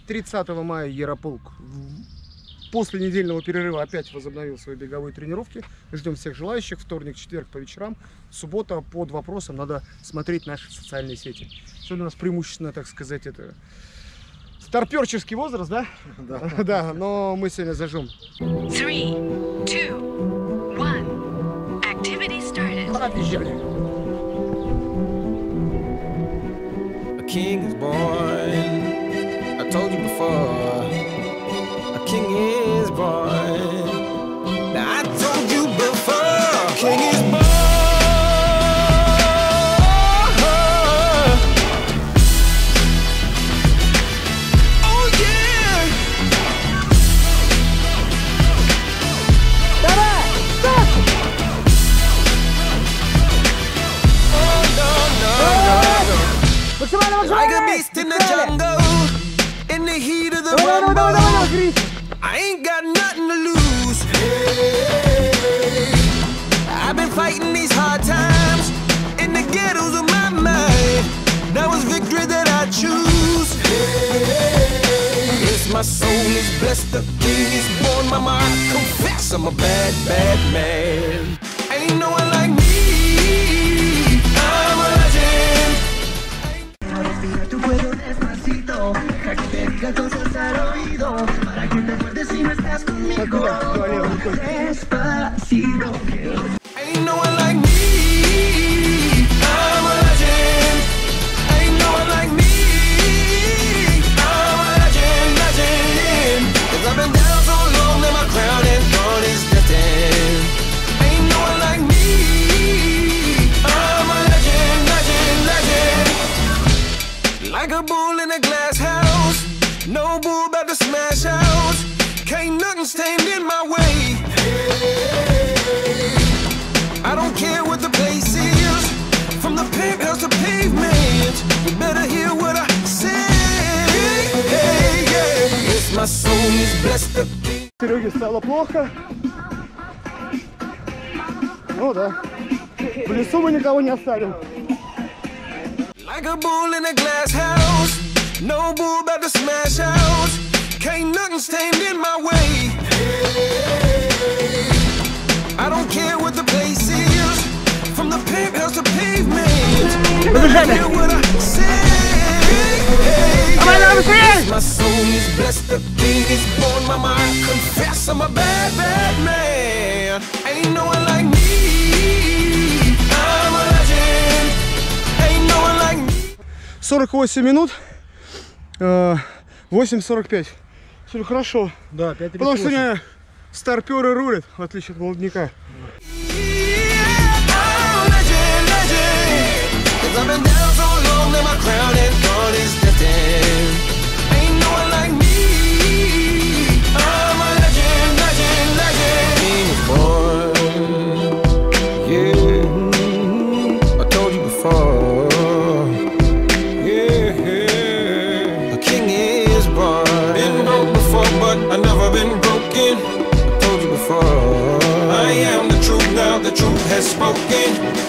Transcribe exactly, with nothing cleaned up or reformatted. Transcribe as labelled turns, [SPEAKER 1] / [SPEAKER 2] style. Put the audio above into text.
[SPEAKER 1] тридцатого мая Ярополк после недельного перерыва опять возобновил свои беговые тренировки. Ждем всех желающих. Вторник, четверг по вечерам. Суббота под вопросом. Надо смотреть наши социальные сети. Сегодня у нас преимущественно, так сказать, это старперческий возраст, да?
[SPEAKER 2] Да.
[SPEAKER 1] Да, но мы сегодня зажжем.
[SPEAKER 3] Three, two, one. Activity started.
[SPEAKER 1] Побежали.
[SPEAKER 4] A king is born. I told you before. A king is born. Now I told you before. A king is born. Oh yeah. Oh no no no. Like a beast in the jungle, in the heat of the rumble. I ain't got nothing to lose. Hey, I've been fighting these hard times in the ghettos of my mind. Now it's victory that I choose. Hey, yes, my soul is blessed. The king is born. Mama, I confess I'm a bad, bad man. Ain't no one like me. I'm a legend.
[SPEAKER 5] Respira tu cuello despacito, deja que te diga cosas al oído, para que te acuerdes si no estás conmigo. Despacito.
[SPEAKER 4] Ain't no one like me. I'm a legend. Ain't no one like me. I'm a legend, legend. 'Cause I've been down so long that my crown and throne is destined. Ain't no one like me. I'm a legend, legend, legend. Like a bull in a glass house, no bull about to smash out. Can't nothing stand in my way. I don't care what the place is, from the penthouse to pavement. You better hear what I say. Hey, yeah. Yes, my soul is blessed to be.
[SPEAKER 1] Сереге стало плохо. Ну да. В лесу мы никого не оставим.
[SPEAKER 4] Like a bull in a glass house, no bull about to smash out. Can't nothing stand in my way. I don't care what the place is, from the penthouse to pavement. You better hear what I say. Hey, yeah. My soul is blessed, the king is born. Mama, I confess I'm a bad, bad man. Ain't no one like me. I'm a legend. Ain't no one like me.
[SPEAKER 1] сорок восемь минут. восемь сорок пять. Все хорошо.
[SPEAKER 2] Да, пять
[SPEAKER 1] Потому что сегодня старперы рулят, в отличие от молодняка.
[SPEAKER 4] I've never been broken. I told you before. I am the truth now. The truth has spoken.